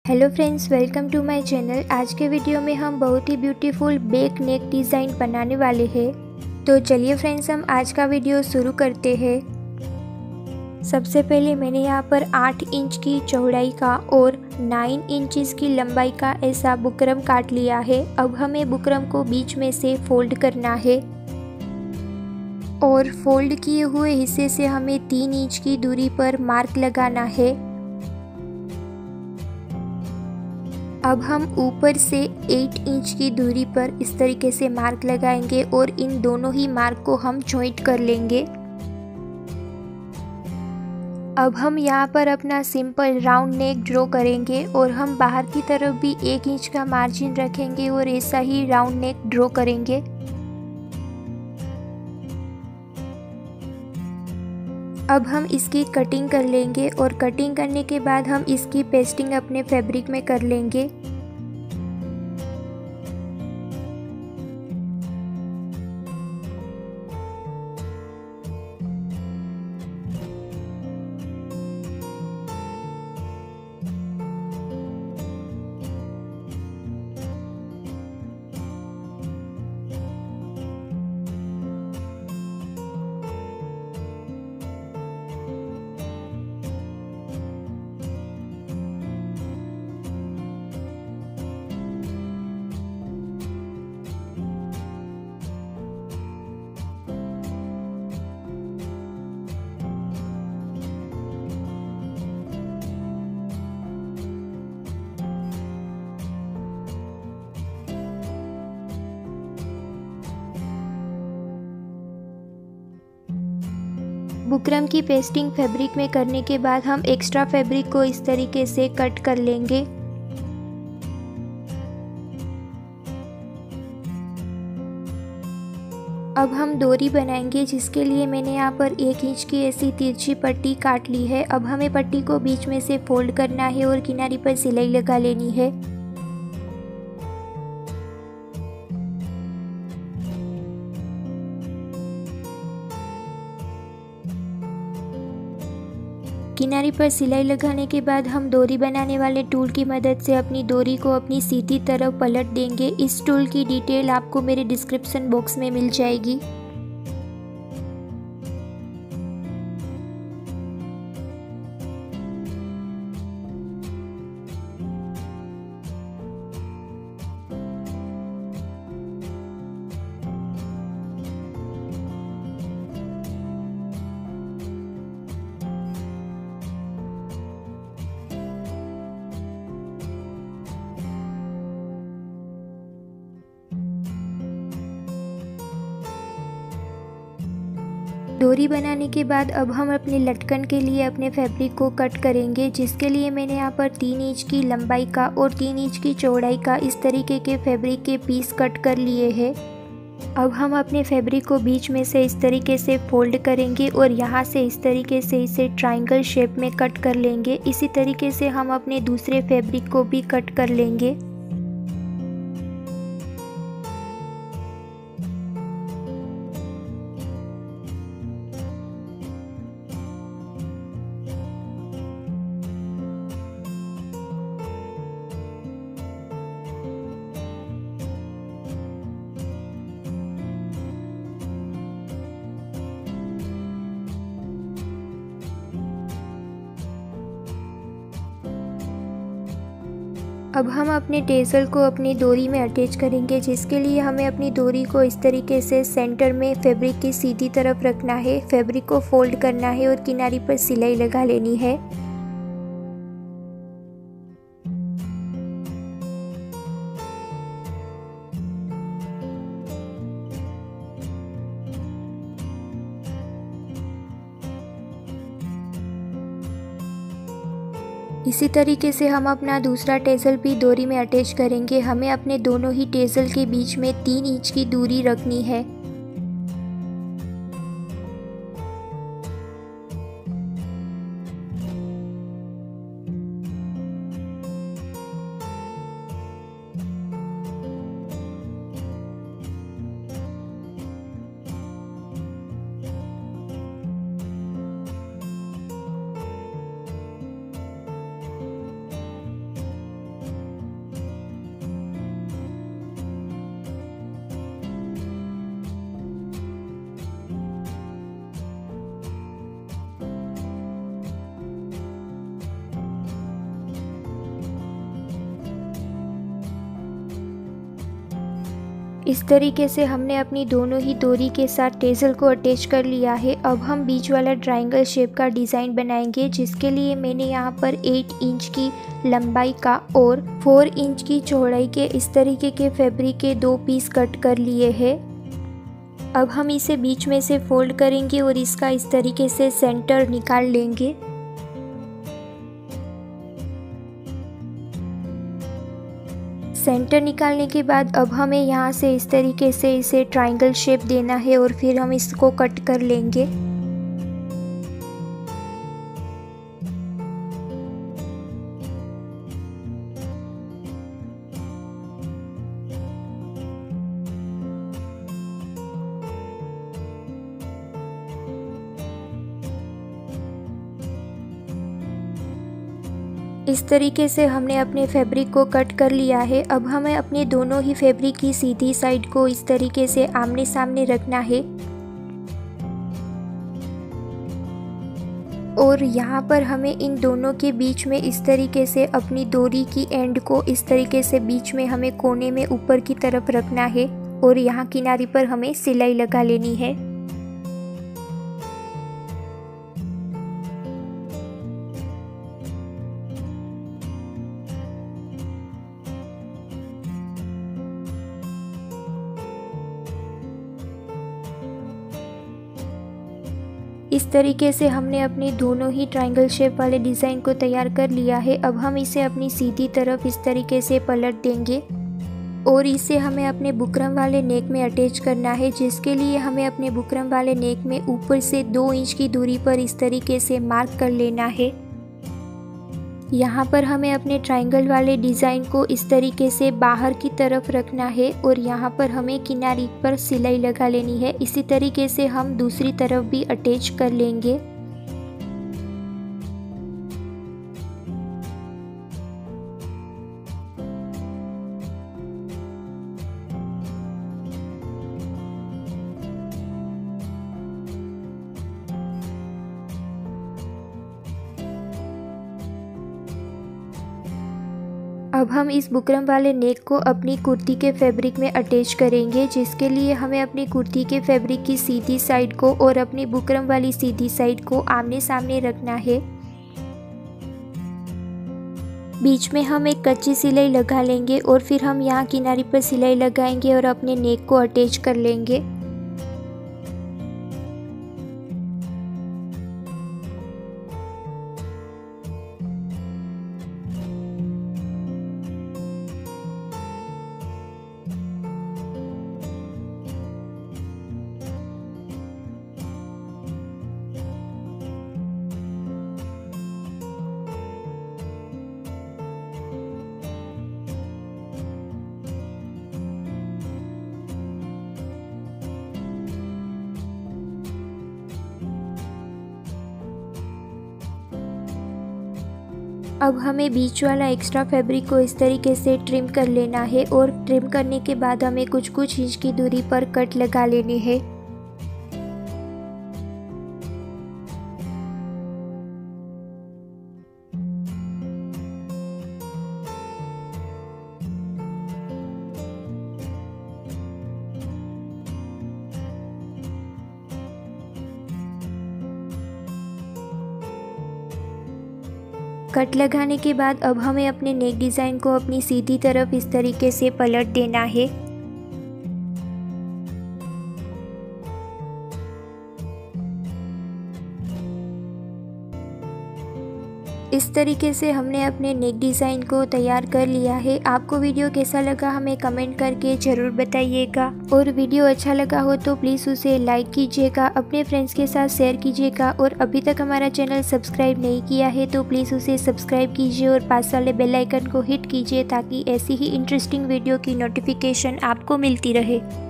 Hello friends, welcome to my channel. आज के video में हम बहुत ही ब्यूटीफुल बैक नेक डिज़ाइन बनाने वाले हैं। तो चलिए फ्रेंड्स, हम आज का वीडियो शुरू करते हैं। सबसे पहले मैंने यहाँ पर 8 इंच की चौड़ाई का और 9 इंचेस की लंबाई का ऐसा बुकरम काट लिया है। अब हमें बुकरम को बीच में से फोल्ड करना है और फोल्ड किए हुए हिस्से से हमें 3 इंच की दूरी पर मार्क लगाना है। अब हम ऊपर से 8 इंच की दूरी पर इस तरीके से मार्क लगाएंगे और इन दोनों ही मार्क को हम जॉइंट कर लेंगे। अब हम यहाँ पर अपना सिंपल राउंड नेक ड्रॉ करेंगे और हम बाहर की तरफ भी 1 इंच का मार्जिन रखेंगे और ऐसा ही राउंड नेक ड्रॉ करेंगे। अब हम इसकी कटिंग कर लेंगे और कटिंग करने के बाद हम इसकी पेस्टिंग अपने फैब्रिक में कर लेंगे। बुकरम की पेस्टिंग फैब्रिक में करने के बाद हम एक्स्ट्रा फैब्रिक को इस तरीके से कट कर लेंगे। अब हम डोरी बनाएंगे, जिसके लिए मैंने यहाँ पर 1 इंच की ऐसी तिरछी पट्टी काट ली है। अब हमें पट्टी को बीच में से फोल्ड करना है और किनारे पर सिलाई लगा लेनी है। किनारे पर सिलाई लगाने के बाद हम डोरी बनाने वाले टूल की मदद से अपनी डोरी को अपनी सीधी तरफ पलट देंगे। इस टूल की डिटेल आपको मेरे डिस्क्रिप्शन बॉक्स में मिल जाएगी। डोरी बनाने के बाद अब हम अपने लटकन के लिए अपने फैब्रिक को कट करेंगे, जिसके लिए मैंने यहाँ पर 3 इंच की लंबाई का और 3 इंच की चौड़ाई का इस तरीके के फैब्रिक के पीस कट कर लिए हैं। अब हम अपने फैब्रिक को बीच में से इस तरीके से फोल्ड करेंगे और यहाँ से इस तरीके से इसे ट्रायंगल शेप में कट कर लेंगे। इसी तरीके से हम अपने दूसरे फैब्रिक को भी कट कर लेंगे। अब हम अपने टेसल को अपनी डोरी में अटैच करेंगे, जिसके लिए हमें अपनी डोरी को इस तरीके से सेंटर में फैब्रिक की सीधी तरफ रखना है। फैब्रिक को फोल्ड करना है और किनारे पर सिलाई लगा लेनी है। इसी तरीके से हम अपना दूसरा टेसल भी डोरी में अटैच करेंगे। हमें अपने दोनों ही टेसल के बीच में 3 इंच की दूरी रखनी है। इस तरीके से हमने अपनी दोनों ही डोरी के साथ टेज़ल को अटैच कर लिया है। अब हम बीच वाला ट्रायंगल शेप का डिज़ाइन बनाएंगे, जिसके लिए मैंने यहाँ पर 8 इंच की लंबाई का और 4 इंच की चौड़ाई के इस तरीके के फैब्रिक के 2 पीस कट कर लिए हैं। अब हम इसे बीच में से फोल्ड करेंगे और इसका इस तरीके से सेंटर निकाल लेंगे। सेंटर निकालने के बाद अब हमें यहाँ से इस तरीके से इसे ट्रायंगल शेप देना है और फिर हम इसको कट कर लेंगे। इस तरीके से हमने अपने फैब्रिक को कट कर लिया है। अब हमें अपने दोनों ही फैब्रिक की सीधी साइड को इस तरीके से आमने सामने रखना है और यहाँ पर हमें इन दोनों के बीच में इस तरीके से अपनी डोरी की एंड को इस तरीके से बीच में हमें कोने में ऊपर की तरफ रखना है और यहाँ किनारे पर हमें सिलाई लगा लेनी है। इस तरीके से हमने अपने दोनों ही ट्रायंगल शेप वाले डिज़ाइन को तैयार कर लिया है। अब हम इसे अपनी सीधी तरफ इस तरीके से पलट देंगे और इसे हमें अपने बुकरम वाले नेक में अटैच करना है, जिसके लिए हमें अपने बुकरम वाले नेक में ऊपर से 2 इंच की दूरी पर इस तरीके से मार्क कर लेना है। यहाँ पर हमें अपने ट्रायंगल वाले डिज़ाइन को इस तरीके से बाहर की तरफ रखना है और यहाँ पर हमें किनारे पर सिलाई लगा लेनी है। इसी तरीके से हम दूसरी तरफ भी अटैच कर लेंगे। अब हम इस बुकरम वाले नेक को अपनी कुर्ती के फैब्रिक में अटैच करेंगे, जिसके लिए हमें अपनी कुर्ती के फैब्रिक की सीधी साइड को और अपनी बुकरम वाली सीधी साइड को आमने सामने रखना है। बीच में हम एक कच्ची सिलाई लगा लेंगे और फिर हम यहाँ किनारे पर सिलाई लगाएंगे और अपने नेक को अटैच कर लेंगे। अब हमें बीच वाला एक्स्ट्रा फैब्रिक को इस तरीके से ट्रिम कर लेना है और ट्रिम करने के बाद हमें कुछ इंच की दूरी पर कट लगा लेनी है। कट लगाने के बाद अब हमें अपने नेक डिज़ाइन को अपनी सीधी तरफ इस तरीके से पलट देना है। इस तरीके से हमने अपने नेक डिज़ाइन को तैयार कर लिया है। आपको वीडियो कैसा लगा हमें कमेंट करके ज़रूर बताइएगा और वीडियो अच्छा लगा हो तो प्लीज़ उसे लाइक कीजिएगा, अपने फ्रेंड्स के साथ शेयर कीजिएगा और अभी तक हमारा चैनल सब्सक्राइब नहीं किया है तो प्लीज़ उसे सब्सक्राइब कीजिए और पास वाले बेल आइकन को हिट कीजिए ताकि ऐसी ही इंटरेस्टिंग वीडियो की नोटिफिकेशन आपको मिलती रहे।